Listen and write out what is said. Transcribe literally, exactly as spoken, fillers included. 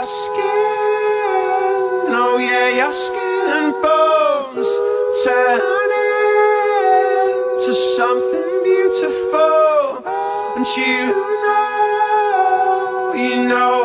your skin, oh yeah, your skin and bones turn into something beautiful. And you know, you know